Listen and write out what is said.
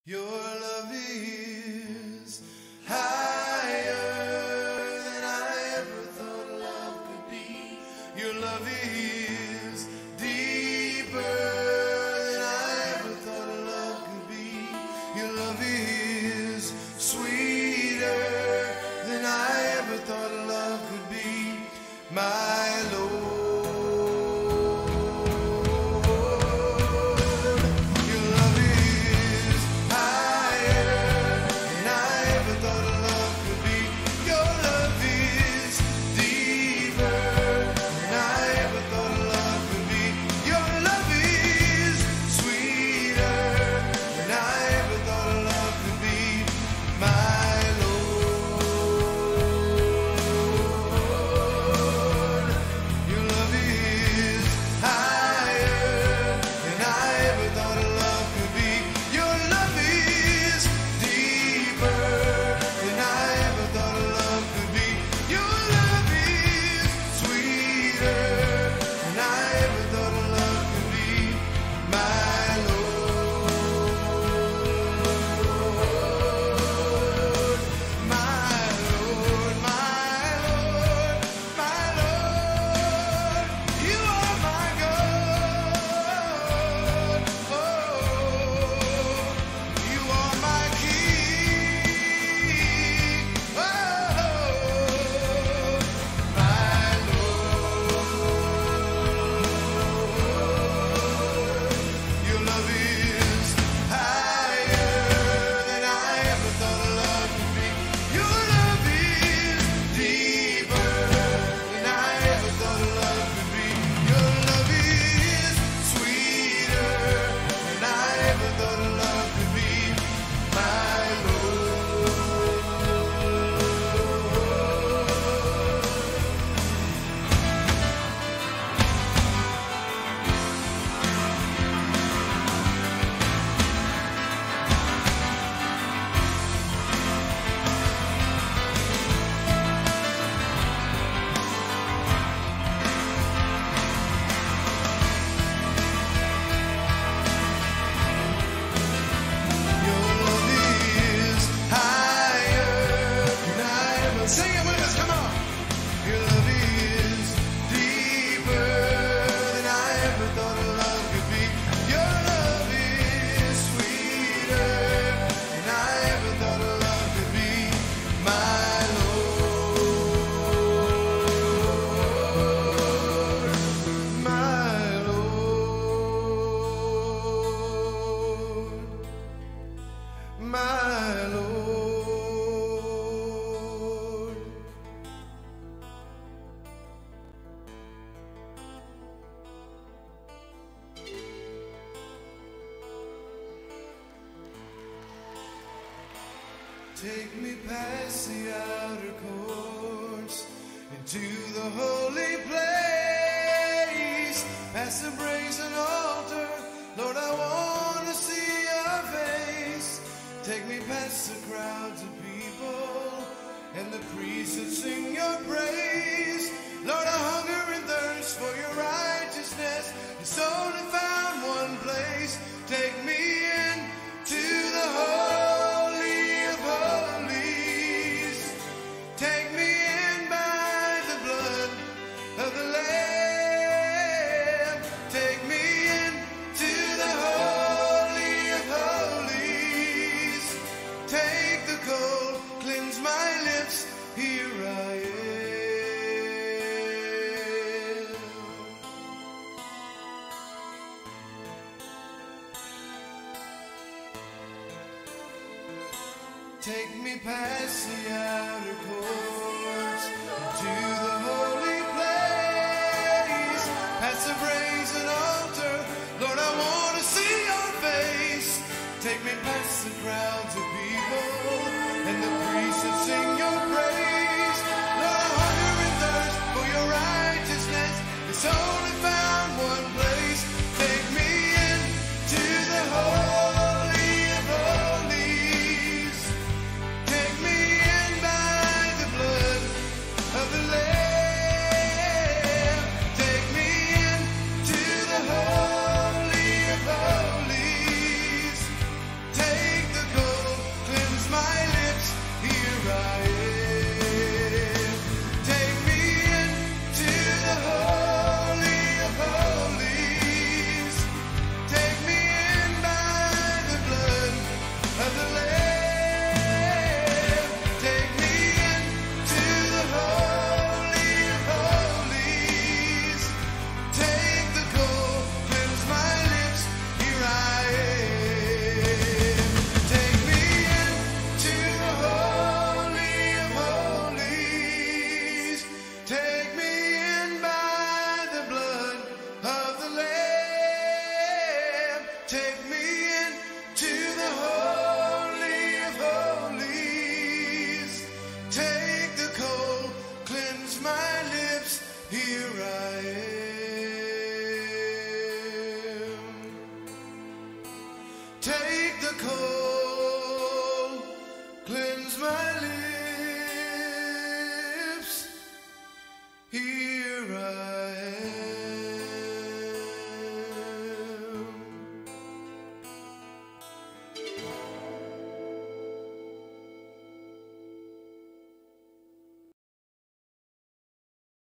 Your love is higher than I ever thought love could be. Your love is deeper than I ever thought love could be. Your love is sweeter than I ever thought love could be. My Lord. My Lord, take me past the outer courts into the holy place, past the brazen altar. Lord, I want to see your face. Take me past the crowds of people and the priests that sing your praise. Lord, I hunger and thirst for your righteousness. It's only found one place. Take me in to the Holy of Holies. Take me in by the blood of the Lamb. Take me in to the Holy of Holies. Take the cold, cleanse my lips, here I am. Take me past the outer courts to the holy place, past the brazen altar. Lord, I want to see your face. Take me past the crowds of people and the priests that sing your praise. Lord, I hunger and thirst for your righteousness. It's only found one place. Take me in to the Holy of Holies. Take me in by the blood of the Lamb. Take me in to the Holy of Holies. Take the He